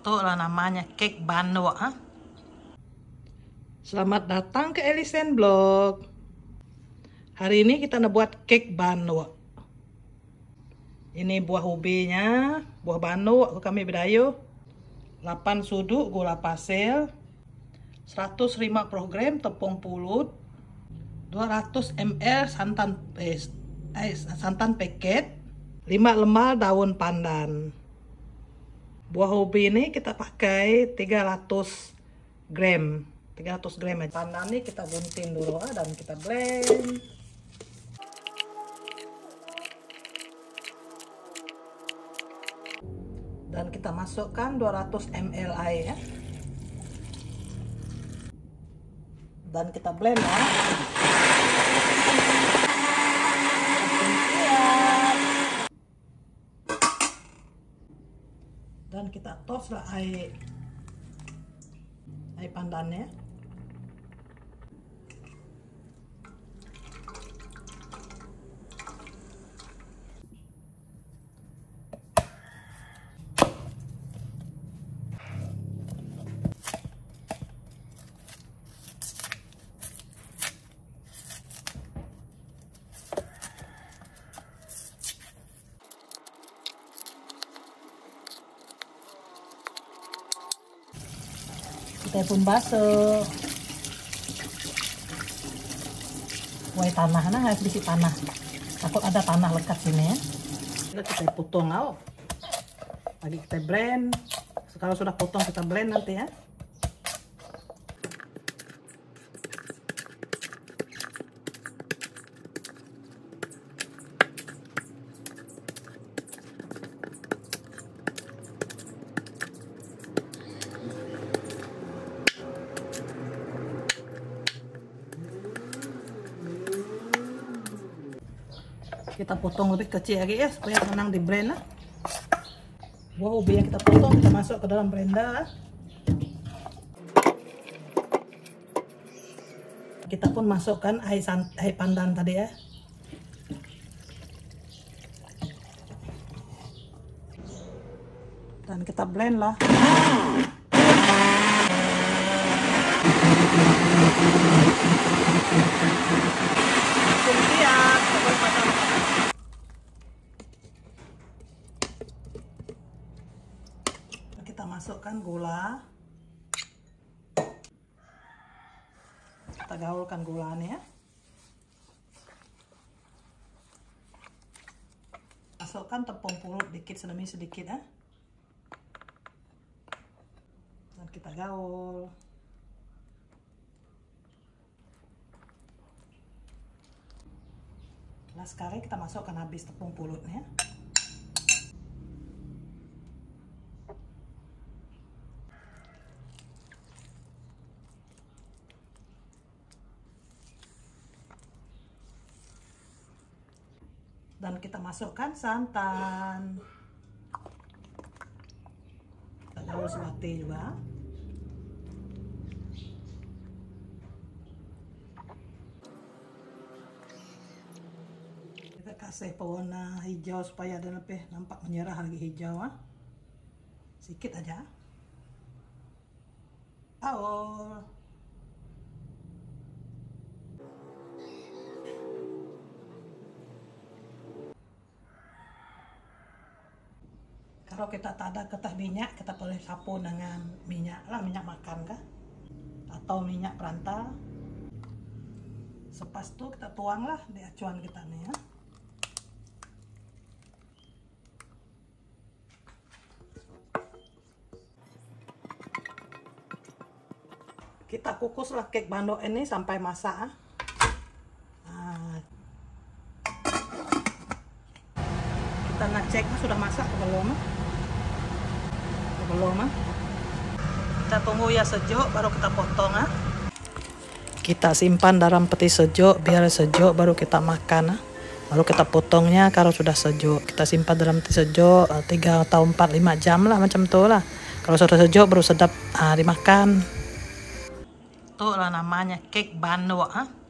Itulah namanya cake Bandung. Selamat datang ke Elisen Blog. Hari ini kita buat cake Bandung. Ini buah ubinya, buah Bandung aku kami bedayu. 8 suduk gula pasir, 150 gram tepung pulut, 200 ml santan paket, 5 lembar daun pandan. Buah ubi ini kita pakai 300 gram. 300 gram aja. Pandan ini kita gunting dulu dan kita blend. Dan kita masukkan 200 ml air ya. Dan kita blend ya. Dan kita tos lah air pandannya. Kita pun basuh. Wah tanah, nah sedikit tanah. Takut ada tanah lekat sini ya. Kita potong out. Lagi kita blend. Kalau sudah potong kita blend nanti ya. Kita potong lebih kecil lagi ya supaya senang di blend lah. Buah ubi yang kita potong kita masuk ke dalam blender. Kita pun masukkan air pandan tadi ya. Dan kita blend lah. Kita masukkan gula. Kita gaulkan gulanya. Masukkan tepung pulut dikit sedemi sedikit ya. Dan kita gaul. Nah sekarang kita masukkan habis tepung pulutnya. Dan kita masukkan santan. Kita gaul selati juga. Kita kasih pewarna hijau supaya ada lebih nampak menyerah lagi hijau. Sedikit aja. Gaul. Kalau kita tak ada ketah minyak, kita boleh sapu dengan minyak lah, minyak makan kah? Atau minyak perantau. Sepas itu kita tuang lah di acuan kita nih ya. Kita kukuslah cake Bandung ini sampai masak. Kita ngecek sudah masak atau belum? Belum. Kita tunggu ya sejuk baru kita potong. Kita simpan dalam peti sejuk biar sejuk baru kita makan. Baru kita potongnya kalau sudah sejuk. Kita simpan dalam peti sejuk 3 atau 4 5 jam lah macam tu lah. Kalau sudah sejuk baru sedap dimakan. Itulah namanya cake Bandung.